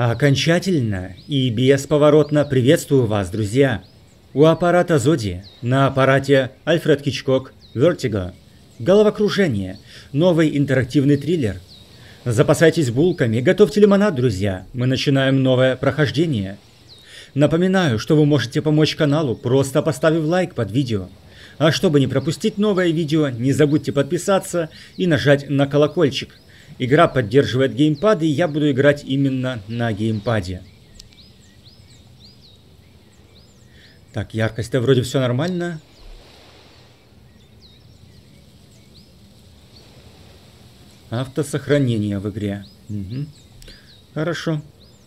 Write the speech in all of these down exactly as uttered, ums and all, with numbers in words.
Окончательно и бесповоротно приветствую вас, друзья. У аппарата Зоди, на аппарате Альфред Хичкок Vertigo. Головокружение. Новый интерактивный триллер. Запасайтесь булками, готовьте лимонад, друзья. Мы начинаем новое прохождение. Напоминаю, что вы можете помочь каналу, просто поставив лайк под видео. А чтобы не пропустить новое видео, не забудьте подписаться и нажать на колокольчик. Игра поддерживает геймпад, и я буду играть именно на геймпаде. Так, яркость-то вроде все нормально. Автосохранение в игре. Угу. Хорошо.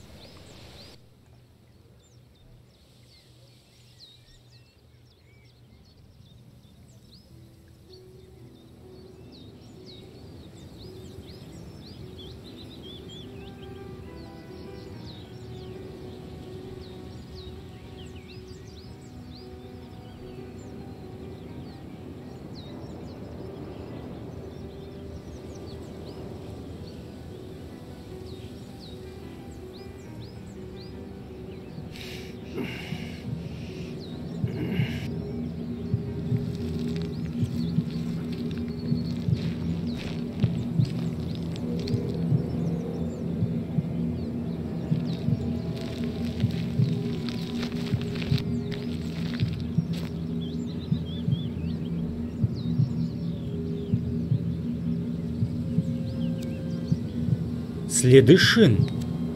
Следы шин.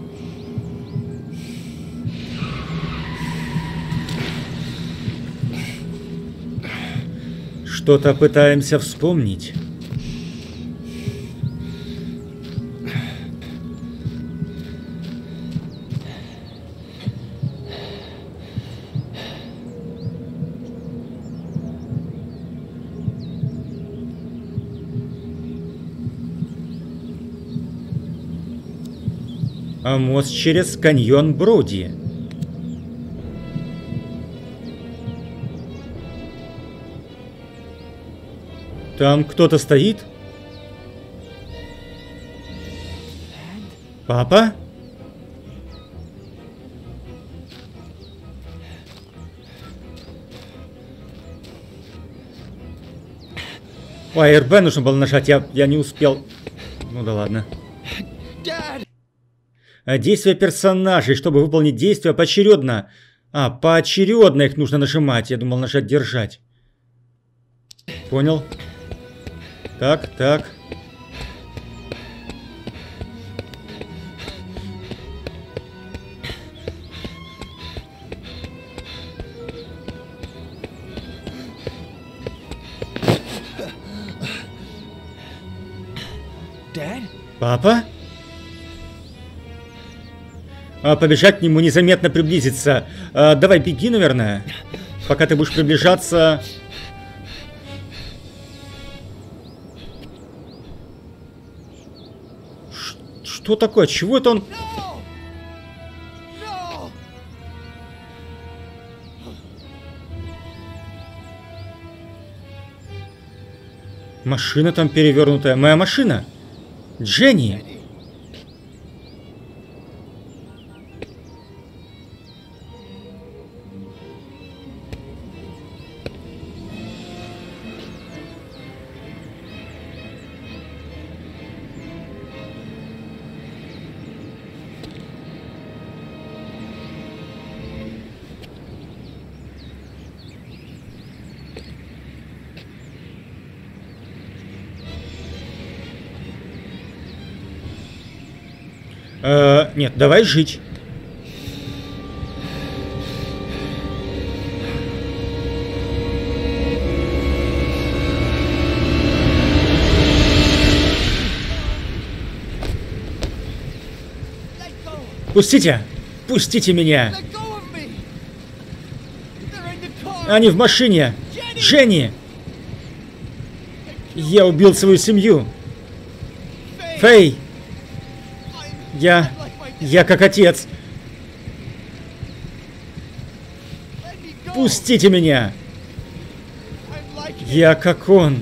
Что-то пытаемся вспомнить. А мост через каньон Броуди. Там кто-то стоит? Папа? Ой, эр бэ нужно было нажать, я, я не успел. Ну да ладно. Действия персонажей, чтобы выполнить действия поочередно. А, поочередно их нужно нажимать. Я думал нажать держать. Понял. Так, так. Папа? А, побежать к нему, незаметно приблизиться. А, давай беги, наверное. Пока ты будешь приближаться. Ш что такое? Чего это он? Машина там перевернутая. Моя машина. Дженни. Э, нет, давай жить. Пустите! Пустите меня! Они в машине! Дженни! Я убил свою семью! Фэй! Я... Я как отец. Пустите меня. Я как он.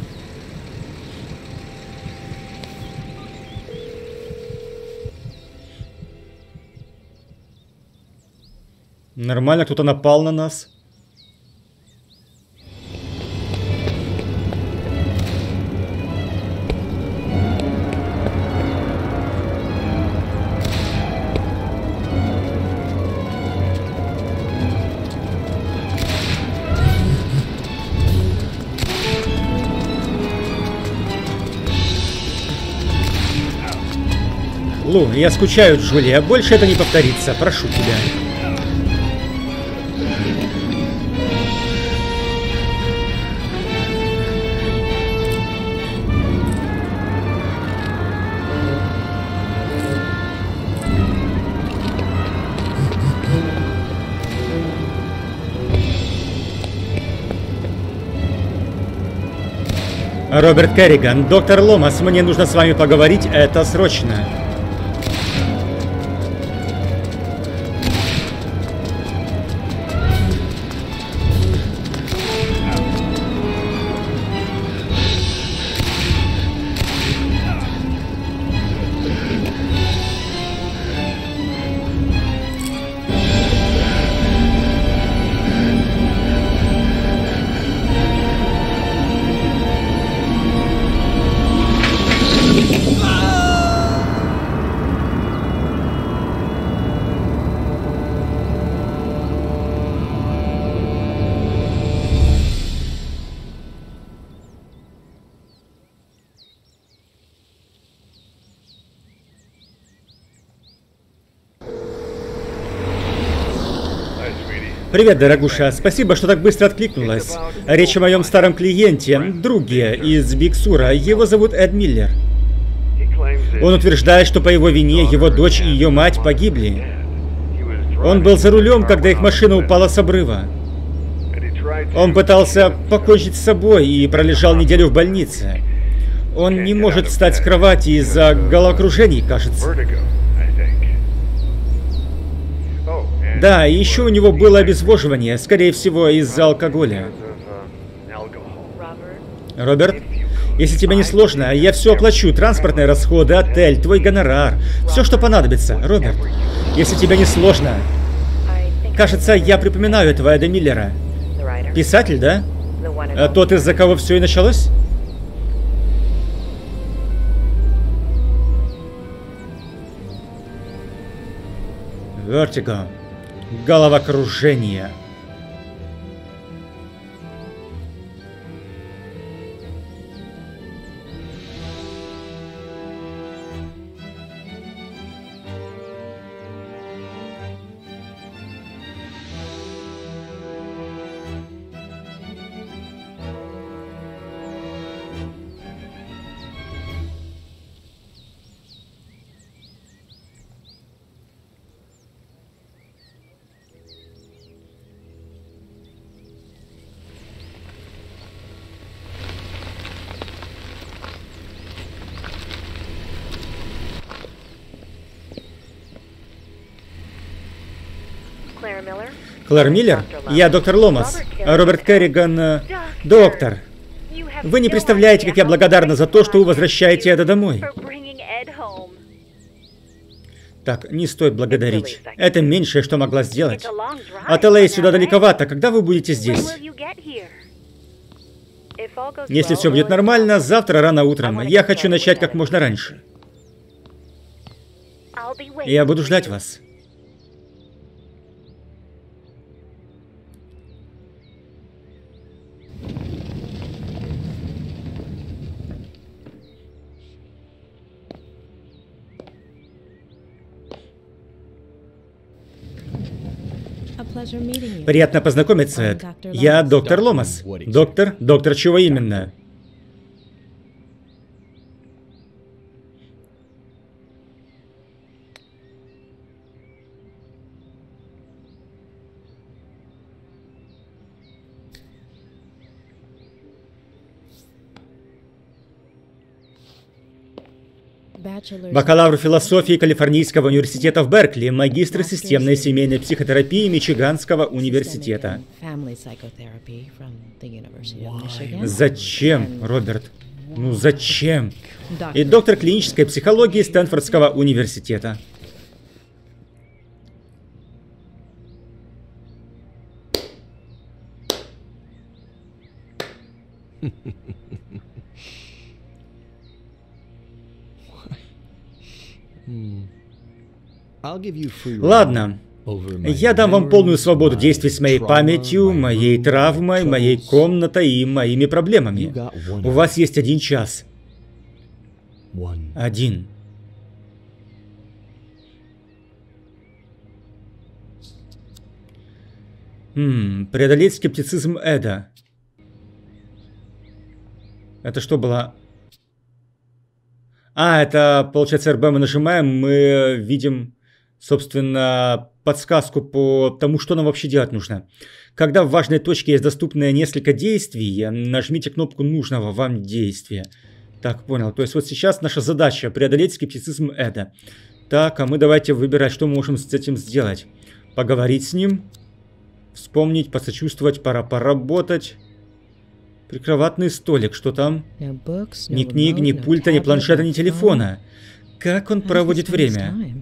Нормально, кто-то напал на нас. Лу, я скучаю, Джулия. Больше это не повторится. Прошу тебя. Роберт Керриган, доктор Ломас, мне нужно с вами поговорить. Это срочно. Привет, дорогуша. Спасибо, что так быстро откликнулась. Речь о моем старом клиенте, друге из Биг Сура. Его зовут Эд Миллер. Он утверждает, что по его вине его дочь и ее мать погибли. Он был за рулем, когда их машина упала с обрыва. Он пытался покончить с собой и пролежал неделю в больнице. Он не может встать с кровати из-за головокружений, кажется. Да, и еще у него было обезвоживание, скорее всего, из-за алкоголя. Роберт, если тебе не сложно, я все оплачу. Транспортные расходы, отель, твой гонорар. Все, что понадобится. Роберт, если тебе не сложно. Кажется, я припоминаю этого Эда Миллера. Писатель, да? А тот, из-за кого все и началось? Вертиго. Головокружение. Клэр Миллер? Я доктор Ломас. Роберт Керриган... Э, доктор. Вы не представляете, как я благодарна за то, что вы возвращаете Эда домой. Так, не стоит благодарить. Это меньшее, что могла сделать. От Л А сюда далековато. Когда вы будете здесь? Если все будет нормально, завтра рано утром. Я хочу начать как можно раньше. Я буду ждать вас. Приятно познакомиться, Эд. Я доктор Ломас. Доктор? Доктор чего именно? Бакалавр философии Калифорнийского университета в Беркли, магистр системной и семейной психотерапии Мичиганского университета. Зачем, Роберт? Ну зачем? И доктор клинической психологии Стэнфордского университета. Ладно. Я дам вам полную свободу действий с моей памятью, моей травмой, моей комнатой и моими проблемами. У вас есть один час. Один. Хм, преодолеть скептицизм Эда. Это что было? А, это, получается, эр бэ мы нажимаем, мы видим, собственно, подсказку по тому, что нам вообще делать нужно. Когда в важной точке есть доступное несколько действий, нажмите кнопку нужного вам действия. Так, понял. То есть вот сейчас наша задача преодолеть скептицизм Эда. Так, а мы давайте выбирать, что мы можем с этим сделать. Поговорить с ним. Вспомнить, посочувствовать, пора поработать. Прикроватный столик, что там? Ни книг, ни пульта, ни планшета, ни телефона. Как он проводит время?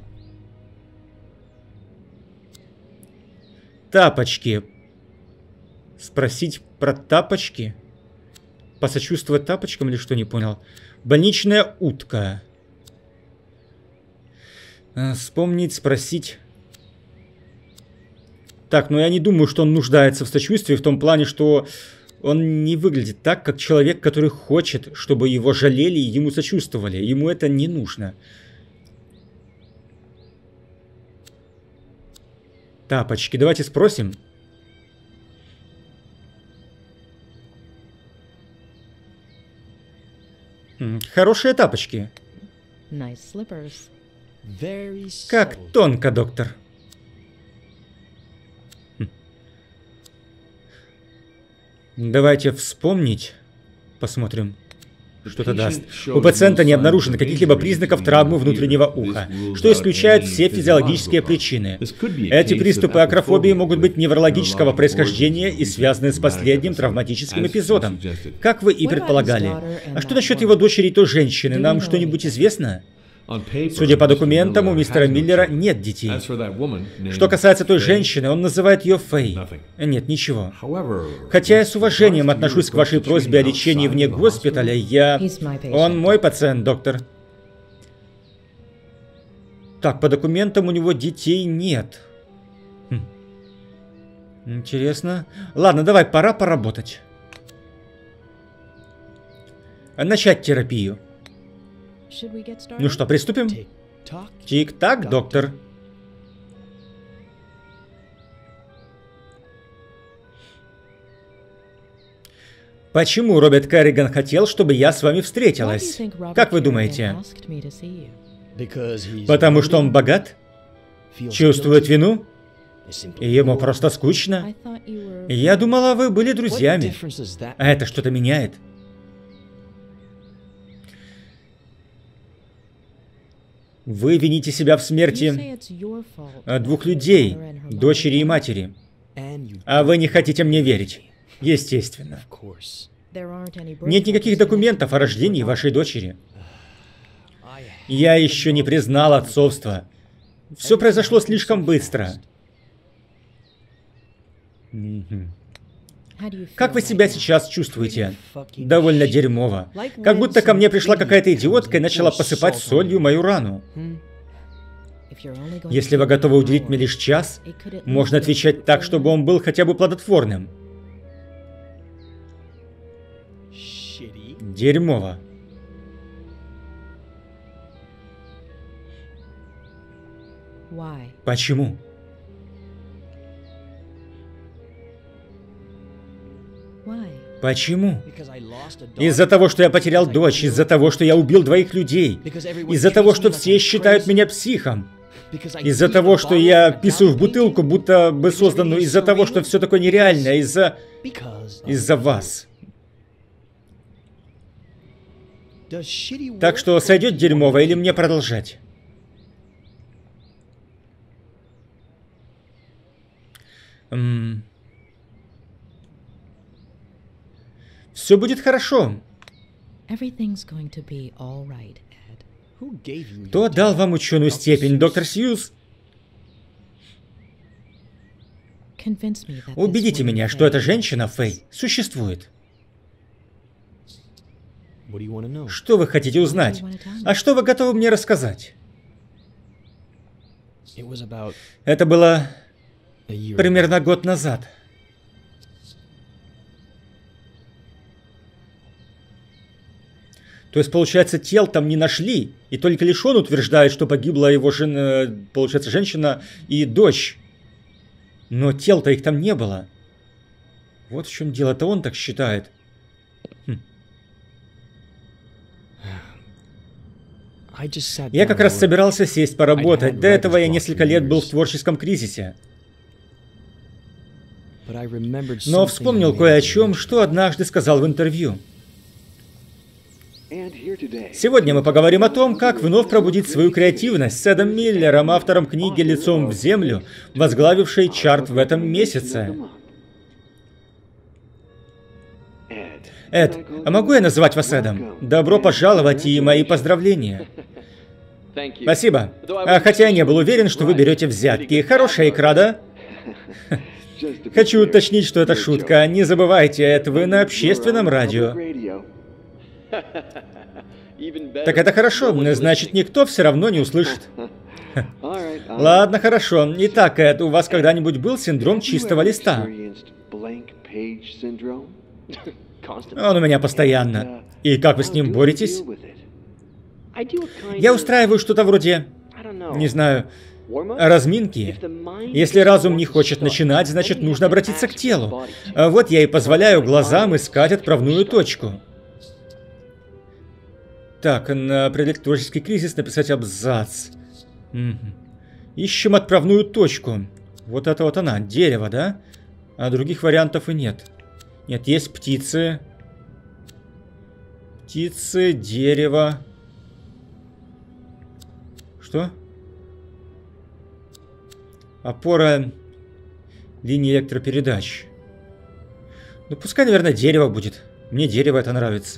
Тапочки. Спросить про тапочки? Посочувствовать тапочкам или что, не понял? Больничная утка. Вспомнить, спросить. Так, ну я не думаю, что он нуждается в сочувствии в том плане, что он не выглядит так, как человек, который хочет, чтобы его жалели и ему сочувствовали. Ему это не нужно. Тапочки. Давайте спросим. Хорошие тапочки. Как тонко, доктор. Давайте вспомнить. Посмотрим, что это даст. У пациента не обнаружено каких-либо признаков травмы внутреннего уха, что исключает все физиологические причины. Эти приступы акрофобии могут быть неврологического происхождения и связаны с последним травматическим эпизодом, как вы и предполагали. А что насчет его дочери и той женщины? Нам что-нибудь известно? Судя по документам, у мистера Миллера нет детей. Что касается той женщины, он называет ее Фэй. Нет, ничего. Хотя я с уважением отношусь к вашей просьбе о лечении вне госпиталя, я... Он мой пациент, доктор. Так, по документам у него детей нет. Хм. Интересно. Ладно, давай, пора поработать. Начать терапию. Ну что, приступим? Тик-так, доктор. Почему Роберт Керриган хотел, чтобы я с вами встретилась? Как вы думаете? Потому что он богат? Чувствует вину? И ему просто скучно? Я думала, вы были друзьями. А это что-то меняет? Вы вините себя в смерти двух людей, дочери и матери. А вы не хотите мне верить. Естественно. Нет никаких документов о рождении вашей дочери. Я еще не признал отцовство. Все произошло слишком быстро. Как вы себя сейчас чувствуете? Довольно дерьмово. Как будто ко мне пришла какая-то идиотка и начала посыпать солью мою рану. Если вы готовы уделить мне лишь час, можно отвечать так, чтобы он был хотя бы плодотворным. Дерьмово. Почему? Почему? Из-за того, что я потерял дочь, из-за того, что я убил двоих людей, из-за того, что все считают меня психом, из-за того, что я писаю в бутылку, будто бы созданную, из-за того, что все такое нереально, из-за... из-за вас. Так что сойдет дерьмово или мне продолжать? М- Все будет хорошо. Кто дал вам ученую степень, доктор Сьюз? Убедите меня, что эта женщина, Фэй, существует. Что вы хотите узнать? А что вы готовы мне рассказать? Это было примерно год назад. То есть, получается, тел там не нашли, и только лишь он утверждает, что погибла его жена, получается, женщина и дочь. Но тел-то их там не было. Вот в чем дело, это он так считает. Хм. Я как раз собирался сесть поработать. До этого я несколько лет был в творческом кризисе. Но вспомнил кое о чем, что однажды сказал в интервью. Сегодня мы поговорим о том, как вновь пробудить свою креативность с Эдом Миллером, автором книги «Лицом в землю», возглавившей чарт в этом месяце. Эд, а могу я называть вас Эдом? Добро пожаловать и мои поздравления. Спасибо. А хотя я не был уверен, что вы берете взятки. Хорошая икра, да? Хочу уточнить, что это шутка. Не забывайте, Эд, вы на общественном радио. Так это хорошо, значит, никто все равно не услышит. Ладно, хорошо. Итак, Эд, у вас когда-нибудь был синдром чистого листа? Он у меня постоянно. И как вы с ним боретесь? Я устраиваю что-то вроде, не знаю, разминки. Если разум не хочет начинать, значит, нужно обратиться к телу. Вот я и позволяю глазам искать отправную точку. Так, на определить творческий кризис написать абзац. Угу. Ищем отправную точку. Вот это вот она, дерево, да? А других вариантов и нет. Нет, есть птицы. Птицы, дерево. Что? Опора линии электропередач. Ну, пускай, наверное, дерево будет. Мне дерево это нравится.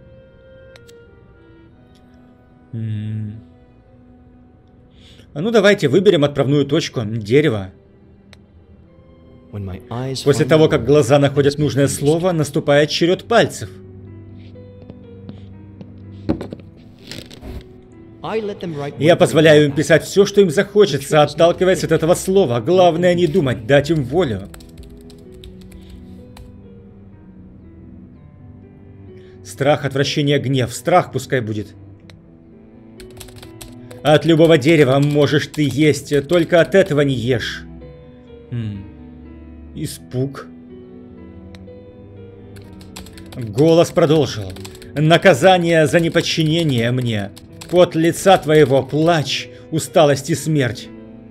М-м. А ну, давайте выберем отправную точку. Дерево. После того, как глаза находят нужное слово, наступает черед пальцев. Я позволяю им писать все, что им захочется, отталкиваясь от этого слова. Главное не думать, дать им волю. Страх, отвращение, гнев. Страх пускай будет. От любого дерева можешь ты есть, только от этого не ешь. М-м. Испуг. Голос продолжил. Наказание за неподчинение мне. Пот лица твоего, плач, усталость и смерть.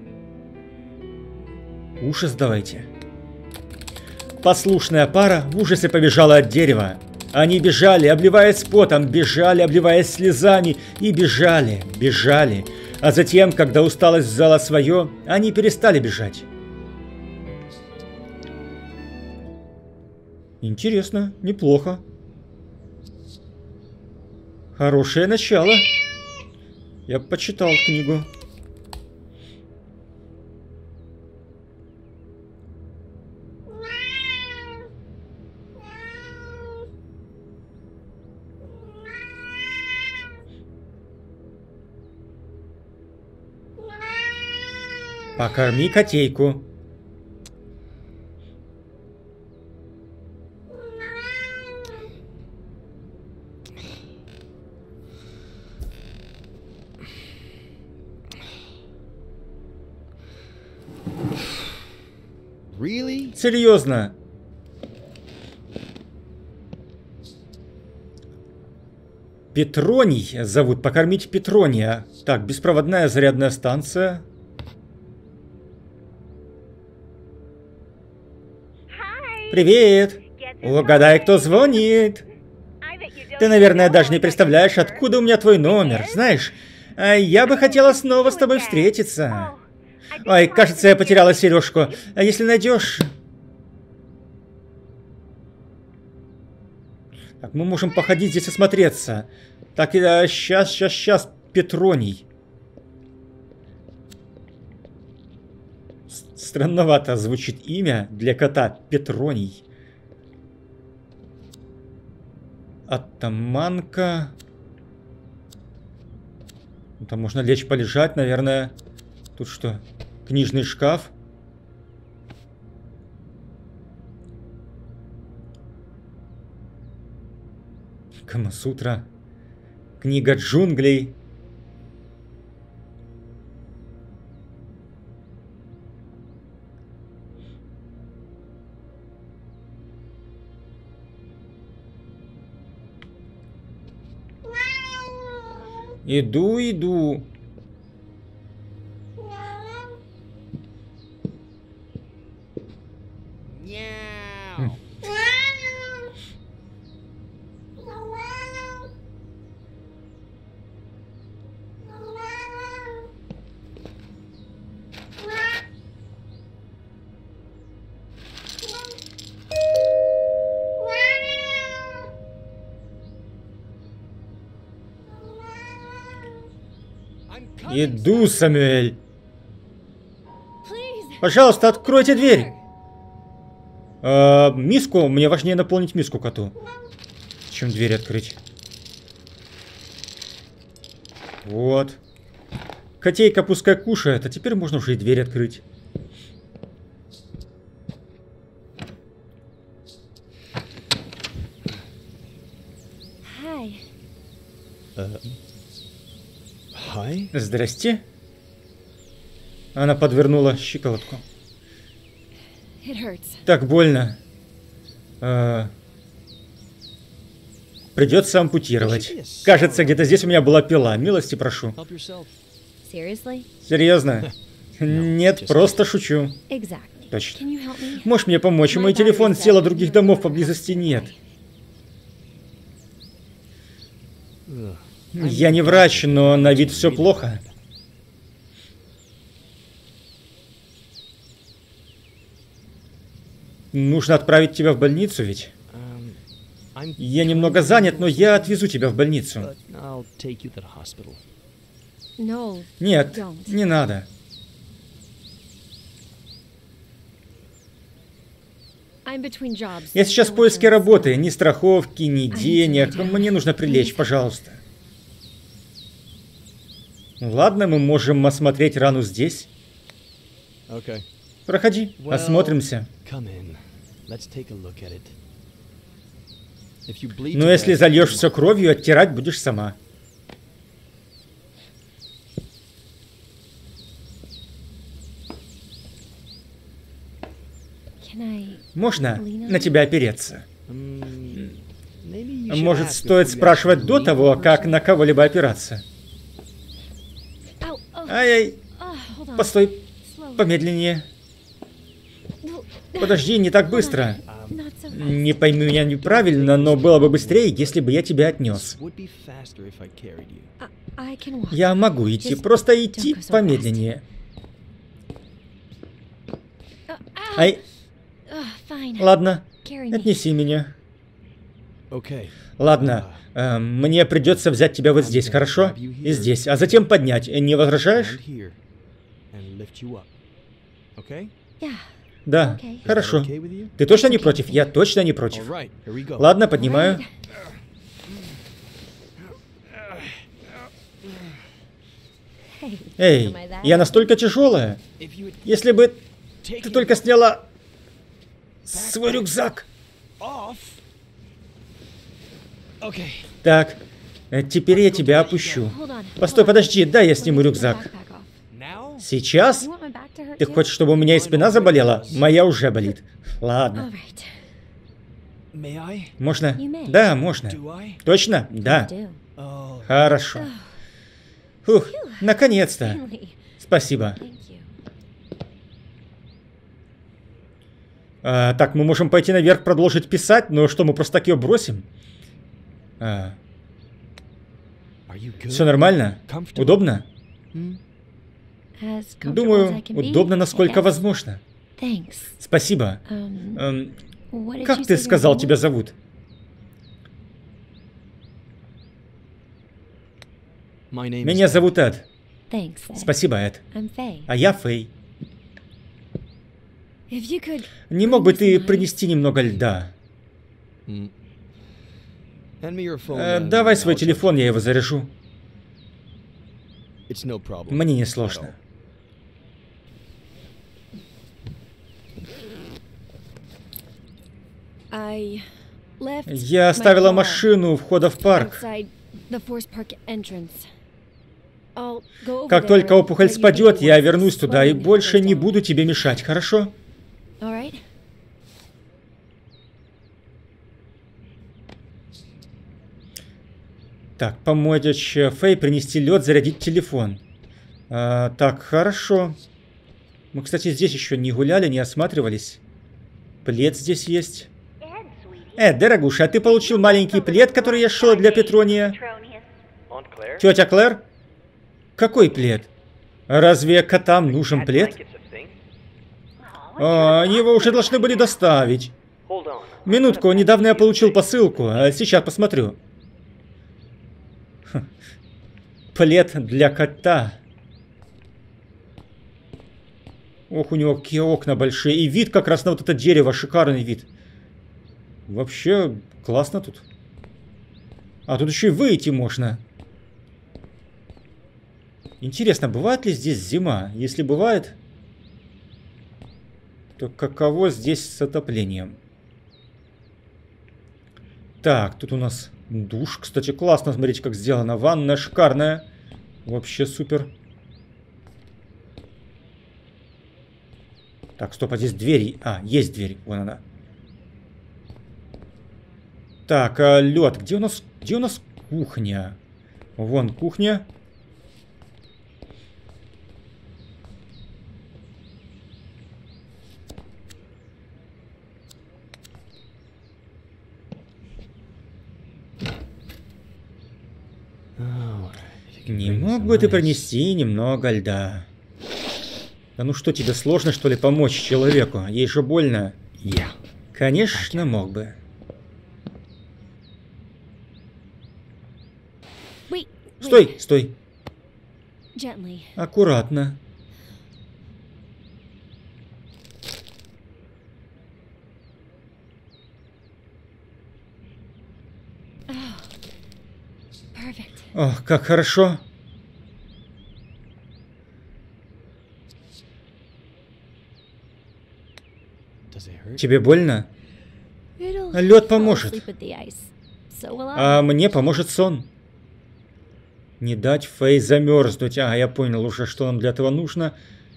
Ужас давайте. Послушная пара в ужасе побежала от дерева. Они бежали, обливаясь потом, бежали, обливаясь слезами, и бежали, бежали. А затем, когда усталость взяла свое, они перестали бежать. Интересно, неплохо. Хорошее начало. Я почитал книгу. Покорми котейку. Really? Серьезно? Петроний зовут. Покормить Петрония. Так, беспроводная зарядная станция. Привет! Угадай, кто звонит. Ты, наверное, даже не представляешь, откуда у меня твой номер. Знаешь, я бы хотела снова с тобой встретиться. Ой, кажется, я потеряла сережку. А если найдешь... Так, мы можем походить здесь осмотреться. Так, сейчас, сейчас, сейчас, Петроний. Странновато звучит имя для кота Петроний. Атаманка. Там можно лечь, полежать, наверное. Тут что? Книжный шкаф. Камасутра. Книга джунглей. Иду, иду. Хм. Иду, Самюэль. Пожалуйста, откройте дверь. А, миску, мне важнее наполнить миску коту, чем дверь открыть. Вот. Котейка пускай кушает, а теперь можно уже и дверь открыть. Hi. Здрасте. Она подвернула щиколотку. Так больно. А... Придется ампутировать. Кажется, где-то здесь у меня была пила. Милости прошу. Серьезно? Нет, просто шучу. Точно. Можешь мне помочь? Мой телефон сел, а других домов поблизости нет. Я не врач, но на вид все плохо. Нужно отправить тебя в больницу ведь? Я немного занят, но я отвезу тебя в больницу. Нет, не надо. Я сейчас в поиске работы. Ни страховки, ни денег. Мне нужно прилечь, пожалуйста. Ладно, мы можем осмотреть рану здесь. Проходи, осмотримся. Но если зальешь все кровью, оттирать будешь сама. Можно на тебя опереться? Может, стоит спрашивать до того, как на кого-либо опираться? Ай-яй, постой, помедленнее. Подожди, не так быстро. Не пойми меня неправильно, но было бы быстрее, если бы я тебя отнес. Я могу идти, просто идти помедленнее. Ай, ладно, отнеси меня. Ладно, э, мне придется взять тебя вот здесь, хорошо? И здесь, а затем поднять. Не возражаешь? Да, хорошо. Ты точно не против? Я точно не против. Ладно, поднимаю. Эй, я настолько тяжелая. Если бы ты только сняла свой рюкзак. Так, теперь я тебя опущу. Постой, подожди, дай я сниму рюкзак. Сейчас? Ты хочешь, чтобы у меня и спина заболела? Моя уже болит. Ладно. Можно? Да, можно. Точно? Да. Хорошо. Фух, наконец-то. Спасибо. А, так, мы можем пойти наверх, продолжить писать, но что, мы просто так ее бросим? А. Все нормально? Удобно? Думаю, удобно, насколько возможно. Спасибо. Эм, как ты сказал, тебя зовут? Меня зовут Эд. Спасибо, Эд. А я Фэй. Не мог бы ты принести немного льда? Э, давай свой телефон, я его заряжу. Мне не сложно. Я оставила машину у входа в парк. Как только опухоль спадет, я вернусь туда и больше не буду тебе мешать, хорошо? Так, помочь Фэй принести лед, зарядить телефон. А, так, хорошо. Мы, кстати, здесь еще не гуляли, не осматривались. Плед здесь есть. Э, дорогуша, а ты получил маленький плед, который я шила для Петрония? Тетя Клэр? Какой плед? Разве котам нужен плед? А, его уже должны были доставить. Минутку, недавно я получил посылку, а сейчас посмотрю. Хм. Плед для кота. Ох, у него какие окна большие. И вид как раз на вот это дерево, шикарный вид. Вообще классно тут. А тут еще и выйти можно. Интересно, бывает ли здесь зима? Если бывает, то каково здесь с отоплением? Так, тут у нас душ. Кстати, классно, смотрите, как сделано. Ванна шикарная. Вообще супер. Так, стоп, а здесь двери. А, есть дверь. Вон она. Так, а лед. Где у нас, где у нас кухня? Вон кухня. Не мог бы ты принести немного льда? Да ну что, тебе сложно, что ли, помочь человеку? Ей же больно. Я. Конечно, мог бы. Стой, стой. Аккуратно. Ох, как хорошо. Тебе больно? Лед поможет. А мне поможет сон. Не дать Фэй замерзнуть. А, я понял уже, что нам для этого нужно.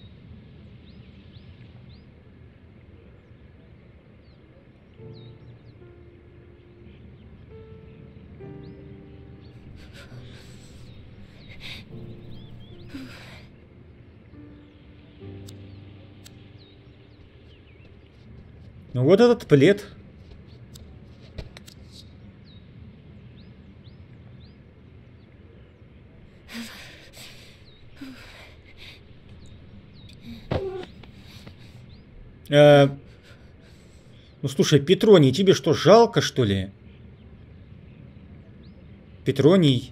Ну вот этот плед. Э, ну слушай, Петроний, тебе что, жалко, что ли? Петроний.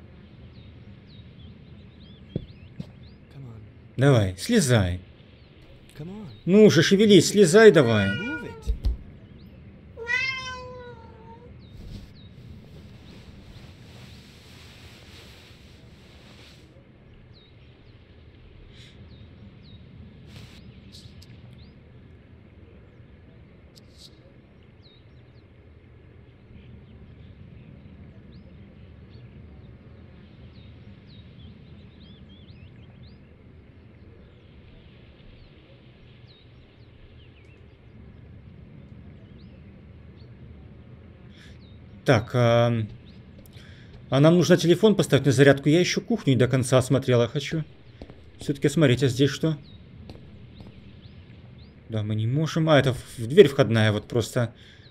Давай, слезай. Ну уже шевелись, слезай давай. Так, а... а нам нужно телефон поставить на зарядку. Я еще кухню до конца осмотрела хочу. Все-таки смотрите, а здесь что? Да, мы не можем. А, это в дверь входная вот просто.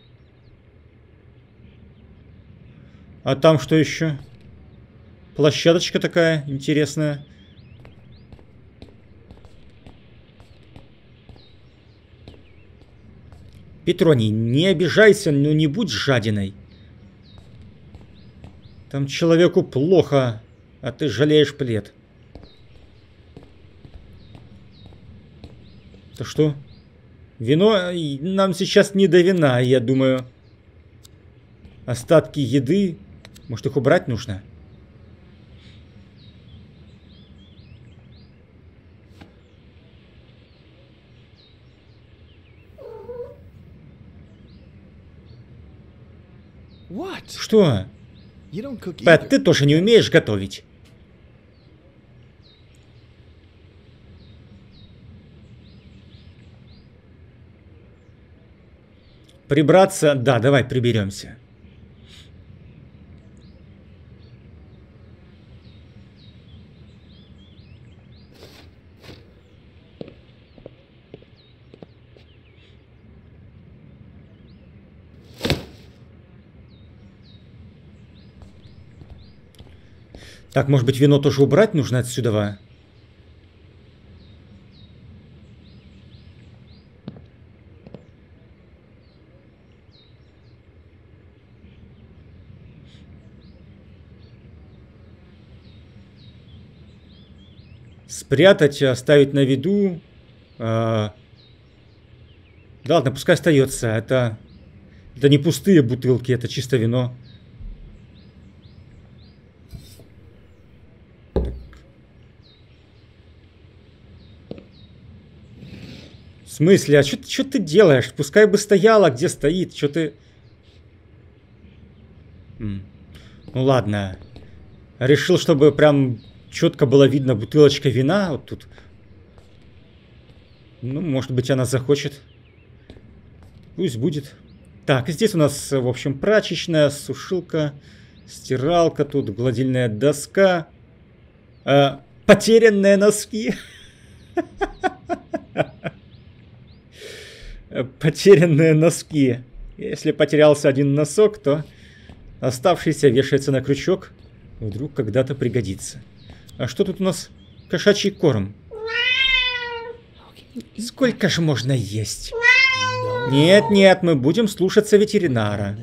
А там что еще? Площадочка такая интересная. Петроний, не обижайся, но не будь жадиной. Там человеку плохо, а ты жалеешь плед. Это что? Вино? Нам сейчас не до вина, я думаю. Остатки еды. Может, их убрать нужно? What? Что? You don't cook Пэт, either. ты тоже не умеешь готовить. Прибраться? Да, давай приберемся. Так, может быть, вино тоже убрать нужно отсюда? Спрятать, оставить на виду. А... Да ладно, пускай остается. Это... это не пустые бутылки, это чисто вино. В смысле? А что ты делаешь? Пускай бы стояла, где стоит. Что ты... М. Ну ладно. Решил, чтобы прям четко было видно бутылочка вина. Вот тут. Ну, может быть, она захочет. Пусть будет. Так, здесь у нас, в общем, прачечная, сушилка, стиралка, тут гладильная доска. Э, потерянные носки. Потерянные носки. Если потерялся один носок, то оставшийся вешается на крючок. Вдруг когда-то пригодится. А что тут у нас? Кошачий корм. Сколько же можно есть? Нет, нет, мы будем слушаться ветеринара.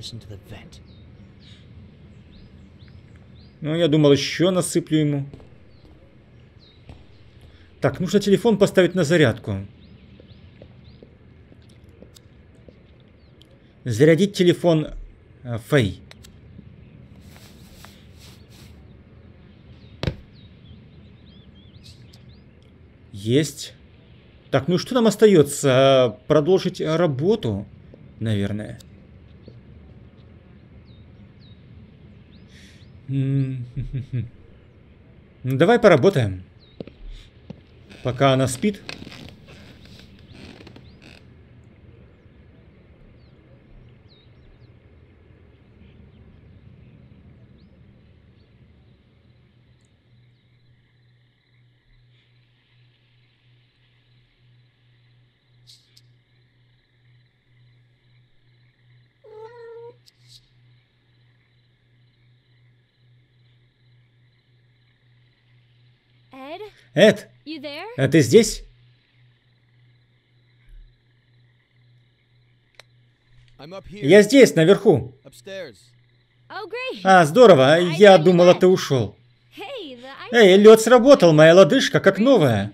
Ну, я думал, еще насыплю ему. Так, нужно телефон поставить на зарядку. Зарядить телефон э, Фэй. Есть. Так, ну что нам остается? Продолжить работу, наверное. Ну, давай поработаем. Пока она спит. Эд, а ты здесь? Я здесь, наверху. А, здорово, я думала, ты ушел. Эй, лед сработал, моя лодыжка как новая.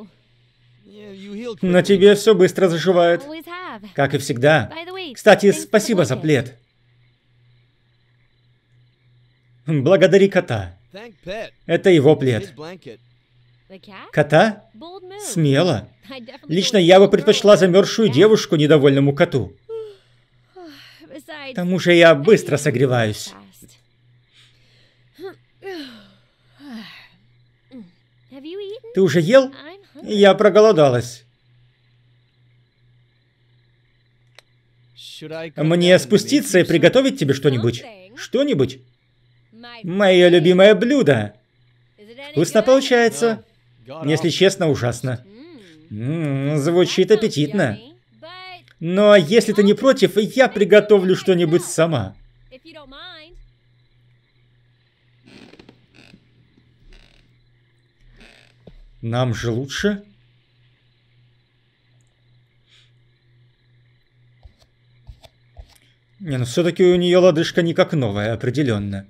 На тебе все быстро заживает. Как и всегда. Кстати, спасибо за плед. Благодари кота. Это его плед. Кота? Смело. Лично я бы предпочла замерзшую девушку недовольному коту. К тому же я быстро согреваюсь. Ты уже ел? Я проголодалась. Мне спуститься и приготовить тебе что-нибудь? Что-нибудь? Мое любимое блюдо. Вкусно получается. Если честно, ужасно. М-м, звучит аппетитно. Но если ты не против, я приготовлю что-нибудь сама. Нам же лучше. Не, ну все-таки у нее лодыжка не как новая, определенно.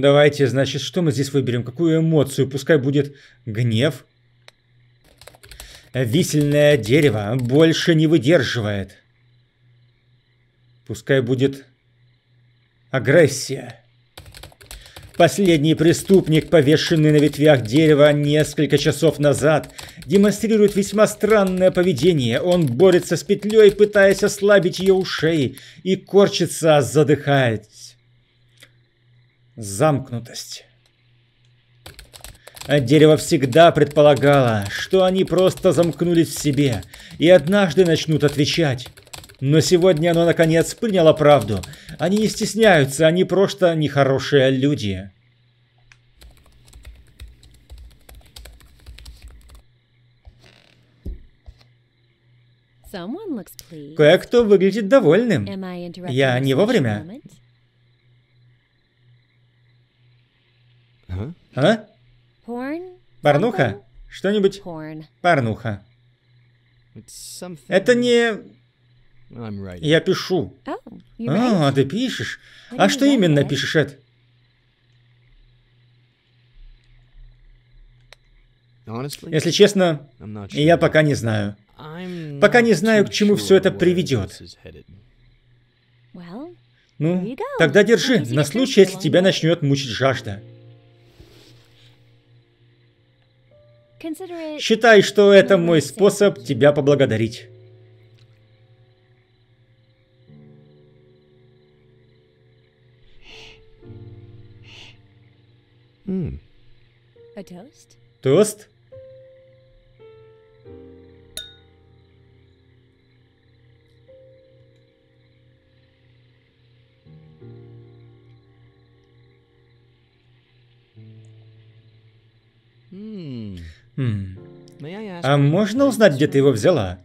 Давайте, значит, что мы здесь выберем? Какую эмоцию? Пускай будет гнев. Висельное дерево больше не выдерживает. Пускай будет агрессия. Последний преступник, повешенный на ветвях дерева несколько часов назад, демонстрирует весьма странное поведение. Он борется с петлей, пытаясь ослабить ее у шеи, и корчится, задыхаясь. Замкнутость. Дерево всегда предполагало, что они просто замкнулись в себе и однажды начнут отвечать. Но сегодня оно наконец приняло правду. Они не стесняются, они просто нехорошие люди. Кое-кто выглядит довольным. Я не вовремя? А? Порнуха? Что-нибудь? Порнуха. Это не... Я пишу. А, ты пишешь? А что именно пишешь, Эд? Если честно, я пока не знаю. Пока не знаю, к чему все это приведет. Ну, тогда держи, на случай, если тебя начнет мучить жажда. Считай, что это мой способ тебя поблагодарить. Mm. Тост? Mm. Хм. А можно узнать, где ты его взяла?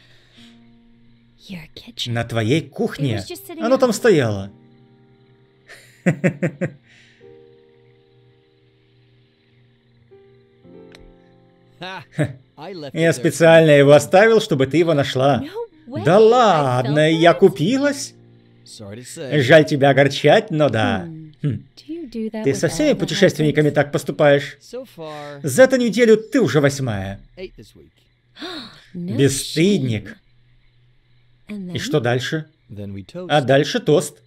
На твоей кухне. Оно там стояло. Я специально его оставил, чтобы ты его нашла. Да ладно, я купилась? Жаль тебя огорчать, но да. Хм. Ты со всеми путешественниками так поступаешь? За эту неделю ты уже восьмая. Бесстыдник. И что дальше? А дальше тост.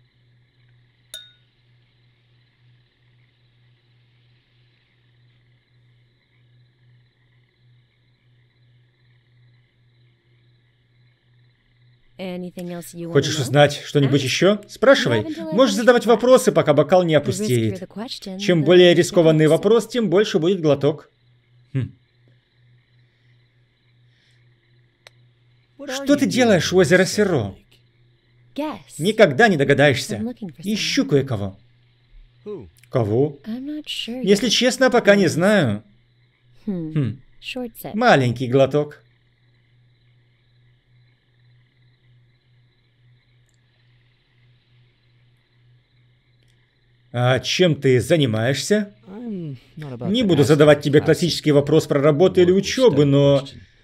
Хочешь узнать что-нибудь еще? Спрашивай. Можешь задавать вопросы, пока бокал не опустеет. Чем более рискованный вопрос, тем больше будет глоток. Хм. Что ты делаешь у озера Сиро? Никогда не догадаешься. Ищу кое-кого. Кого? Если честно, пока не знаю. Хм. Маленький глоток. А чем ты занимаешься? Не буду задавать тебе классический вопрос про работу или учебу, но...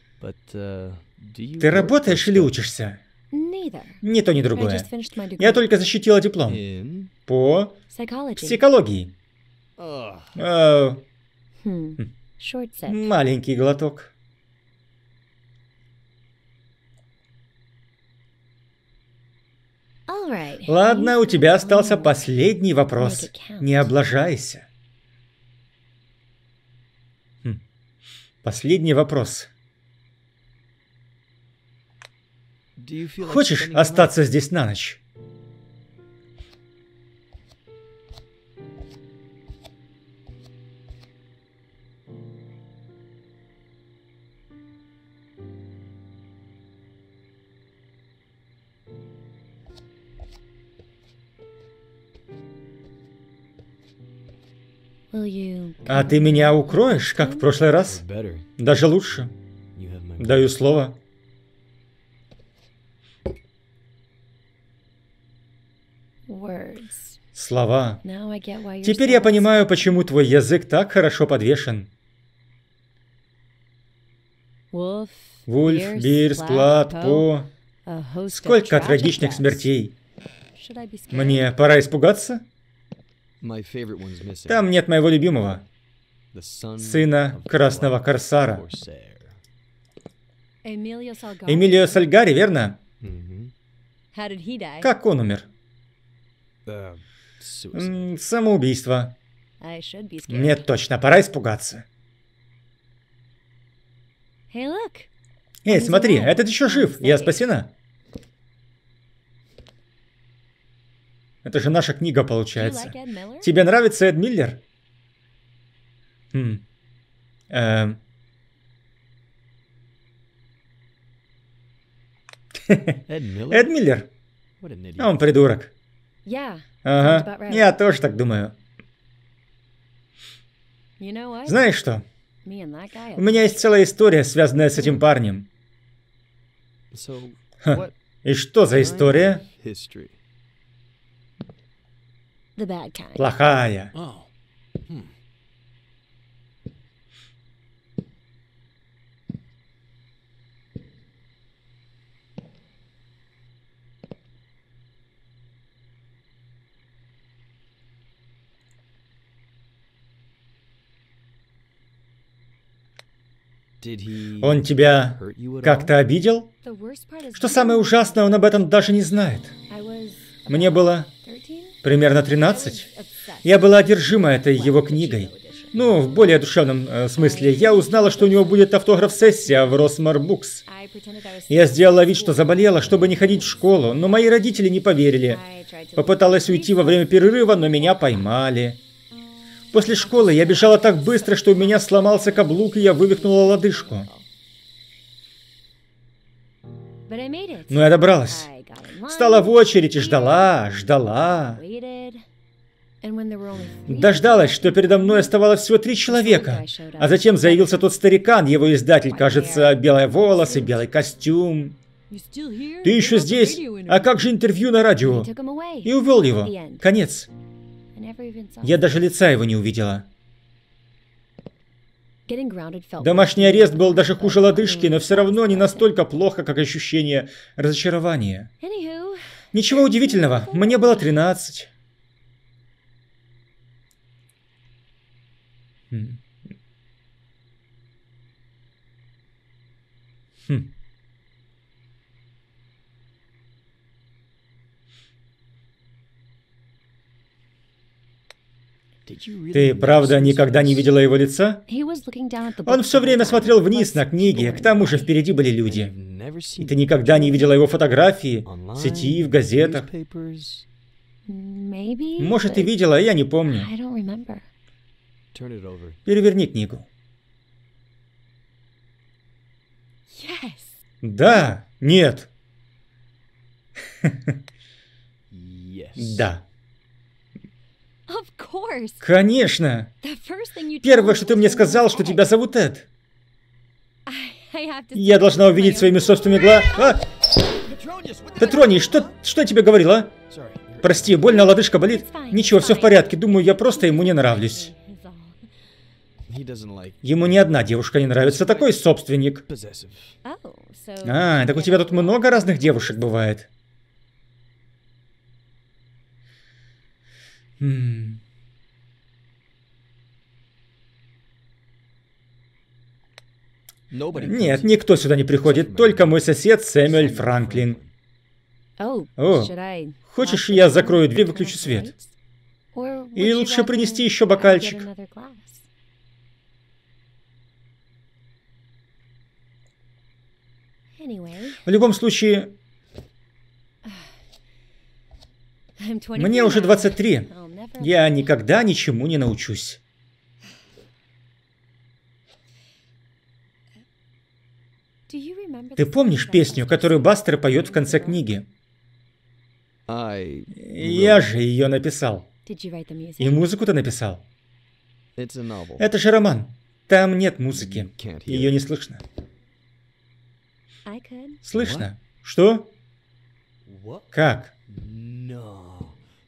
Ты работаешь или учишься? Ни то, ни другое. Я только защитила диплом. По психологии. А... Маленький глоток. Ладно, у тебя остался последний вопрос. Не облажайся. Хм. Последний вопрос. Хочешь остаться здесь на ночь? А ты меня укроешь, как в прошлый раз? Даже лучше. Даю слово. Слова. Теперь я понимаю, почему твой язык так хорошо подвешен. Вульф, Бирс, Плат, По. Сколько трагичных смертей. Мне пора испугаться? My favorite one's missing. Там нет моего любимого, The son сына of Красного Black Корсара. Corsair. Emilio Salgari? Эмилио Сальгари, верно? Mhm. How did he die? Как он умер? Uh, suicide. М, Самоубийство. I should be scared. Нет, точно, пора испугаться. Hey, look. Эй, смотри, этот еще жив, я спасена. Это же наша книга, Do you получается. like Ed Miller? Тебе нравится Эд Миллер? Хм. Эм. Ed Miller? Эд Миллер. What an idiot. Он придурок. Yeah. Sounds Ага, about right. я тоже так думаю. You know what? Знаешь что? Me and that guy. У меня есть целая история, связанная с этим парнем. So, Ха. what И что за история? kind of history? The bad kind. Плохая. Oh. Hmm. Did he Он тебя hurt you at all? как-то обидел? The worst part is Что самое ужасное, он об этом даже не знает. I was Мне было thirteen. примерно I was тринадцать. obsessed. Я была одержима этой его книгой. Ну, в более душевном э, смысле. Я узнала, что у него будет автограф-сессия в Росмар Букс. I pretended I was Я сделала вид, что заболела, чтобы не ходить в школу, но мои родители не поверили. I tried to Попыталась уйти во время перерыва, но меня поймали. После школы я бежала так быстро, что у меня сломался каблук, и я вывихнула лодыжку. But I made it. Но я добралась. I got in line, Стала в очередь и ждала, ждала. waited, and when there were only three Дождалась, что передо мной оставалось всего три человека. А затем заявился тот старикан, его издатель, кажется, белые волосы, белый костюм. You still here? Ты еще здесь? А как же интервью на радио? He took him away. И увел его. Конец. I never even saw Я даже лица его не увидела. Getting grounded felt Домашний арест был даже хуже лодыжки, но все равно не настолько плохо, как ощущение разочарования. Anywho, Ничего удивительного, мне было тринадцать. Хм. Хм. Did you really Ты never правда see his никогда не face? видела его лица? he was looking down at the Он book все the whole время time. смотрел вниз Plus, на книги, к тому же впереди были You've люди. never И seen ты никогда не видела его фотографии в online, сети, в газетах. newspapers? Maybe. Может, и but видела, а я не помню. I don't remember. Turn it over. Переверни книгу. Yes. Да, нет, Yes. да. Of course. Конечно. The first thing you Первое, told что me ты was мне your сказал, name что was тебя Ed. зовут Эд. I, I have to Я see должна it with увидеть my своими own собственными глазами. Petronius, what the Петроний, что, что я тебе говорила? Sorry, you're- Прости, больно, лодыжка болит? It's fine, Ничего, it's все в fine. порядке. Думаю, я просто ему не нравлюсь. Is all. He doesn't like Ему ни одна девушка не нравится. Такой собственник. possessive. Oh, so А, так у тебя тут много разных девушек бывает. М. Nobody Нет, comes- никто сюда не приходит, только мой сосед Сэмюэль Франклин. Oh, О, should I хочешь, lock the я door закрою дверь, and выключу turn off the свет? lights? Or would Или you лучше rather принести еще I get бокальчик? another glass? Anyway, В любом случае, I'm twenty-three мне уже now. двадцать три. I'll never- Я никогда ничему не научусь. Do you remember Ты the помнишь song that песню, Buster которую sang Бастер at поет the в конце end of the book? книги? I. Я же ее написал. Did you write the music? И музыку-то написал. It's a novel. Это же роман. Там нет музыки. You can't hear Ее it. не слышно. I could. Слышно? Что? What? Как? No.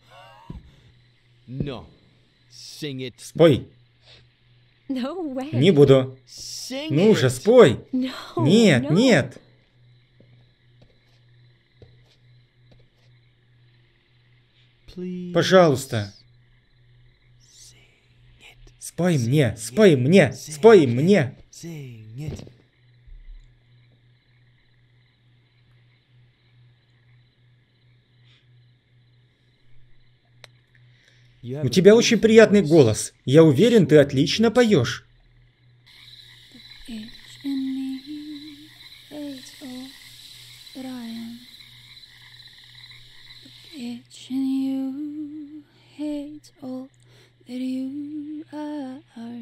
No. Sing it. Спой. No way. Не буду. Sing Ну it. же, спой. No. Нет, no. нет. Please. Пожалуйста. Спой мне, спой мне, спой мне. Sing it. You have У a тебя очень beautiful приятный voice. голос. Я уверен, ты отлично поешь. Itch in me hates all that I am. The itch in you hates all that you are.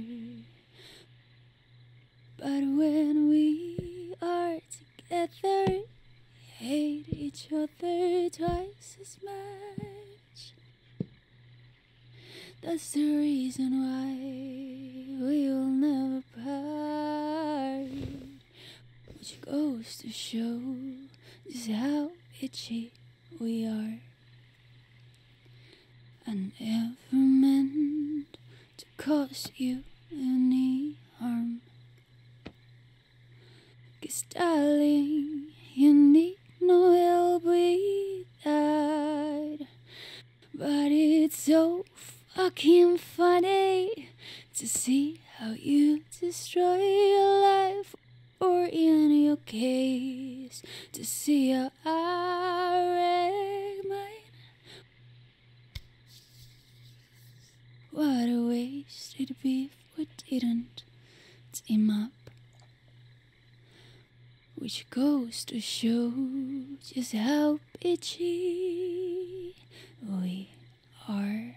But when we are together, hate each other twice as much. That's the reason why we will never part. Which goes to show just how itchy we are. I never meant to cause you any harm. 'Cause darling, you need no help with that. But it's so fucking funny to see how you destroy your life, or in your case, to see how I wreck mine. What a waste it'd be if we didn't team up. Which goes to show just how bitchy we are.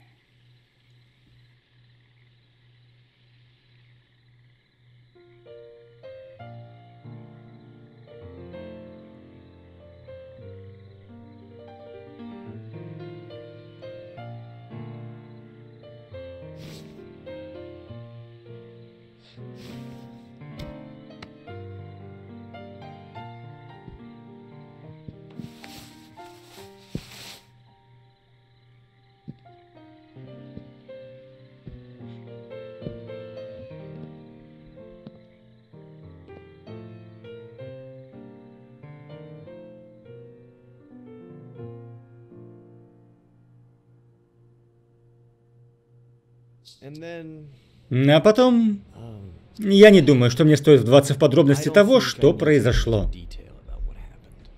And then, А потом... um, Я не думаю, что мне стоит вдаваться в I подробности don't того, think I что need to go произошло. into detail about what happened.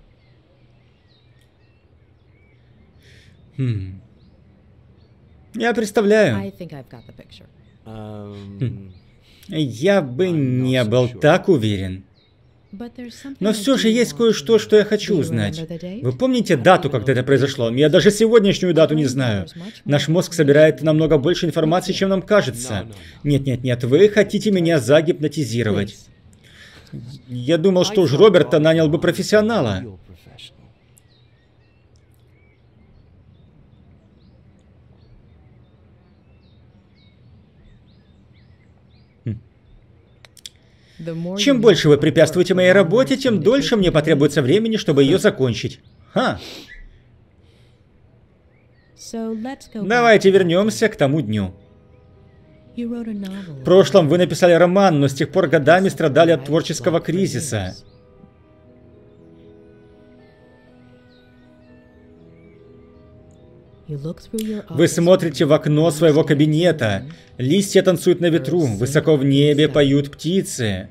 Хм. Я представляю. I think I've got the picture. Um, Я бы не был так уверен. But there's something Но I все же do есть want кое-что, to что я know. хочу Do you узнать. remember the date? Вы помните дату, когда это произошло? Я даже сегодняшнюю дату не знаю. Наш мозг собирает намного больше информации, чем нам кажется. Нет-нет-нет, вы хотите меня загипнотизировать. Please. Я думал, I что уж thought Роберта Bob нанял бы was a профессионала. real professional. The more you Чем больше вы know about препятствуете work, моей the longer работе, it's тем going to дольше take мне you to потребуется времени, чтобы ее закончить. Ха! So let's go back Давайте to that вернемся day. к тому дню. You wrote a novel В прошлом вы about написали роман, но с тех пор годами something страдали от I've творческого loved for кризиса. years. You look through your Вы office смотрите в окно window, своего you see кабинета. the moon. Листья танцуют на ветру. Высоко в небе поют птицы.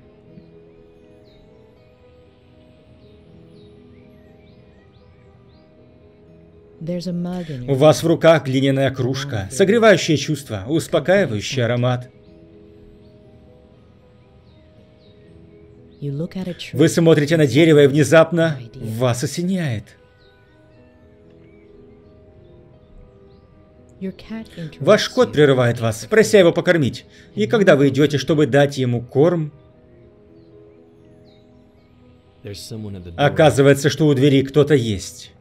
There's a mug in У your вас в руках глиняная кружка, согревающее чувство, успокаивающий аромат. You look at a tree. Вы смотрите на дерево, и внезапно вас осеняет. Your cat interrupts Ваш кот you. прерывает вас, прося его покормить. И когда вы идете, чтобы дать ему корм, There's someone at the door. оказывается, что у двери кто-то есть.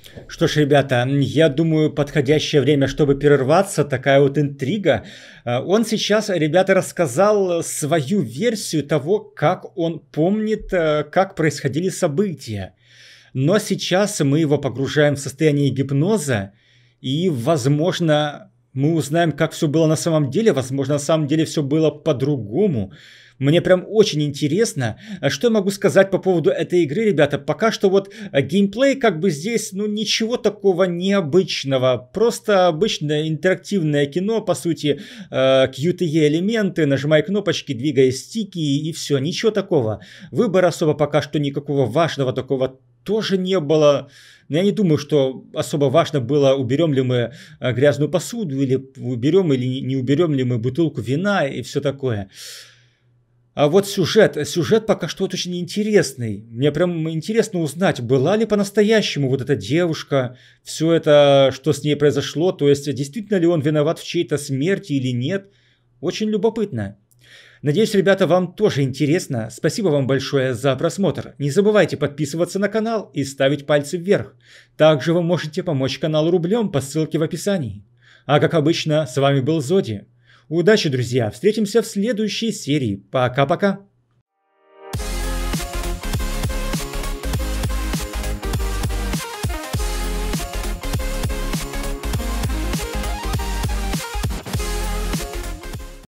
Что ж, ребята, я думаю, подходящее время, чтобы прерваться, такая вот интрига. Он сейчас, ребята, рассказал свою версию того, как он помнит, как происходили события. Но сейчас мы его погружаем в состояние гипноза, и, возможно, мы узнаем, как все было на самом деле. Возможно, на самом деле все было по-другому. Мне прям очень интересно, что я могу сказать по поводу этой игры, ребята. Пока что вот геймплей как бы здесь, ну, ничего такого необычного. Просто обычное интерактивное кино, по сути, кью ти и элементы, нажимай кнопочки, двигай стики и все, ничего такого. Выбора особо пока что никакого важного такого тоже не было. Я не думаю, что особо важно было, уберем ли мы грязную посуду, или уберем или не уберем ли мы бутылку вина и все такое. А вот сюжет, сюжет пока что очень интересный. Мне прям интересно узнать, была ли по-настоящему вот эта девушка, все это, что с ней произошло, то есть действительно ли он виноват в чьей-то смерти или нет. Очень любопытно. Надеюсь, ребята, вам тоже интересно. Спасибо вам большое за просмотр. Не забывайте подписываться на канал и ставить пальцы вверх. Также вы можете помочь каналу рублем по ссылке в описании. А как обычно, с вами был Зоди. Удачи, друзья! Встретимся в следующей серии. Пока-пока!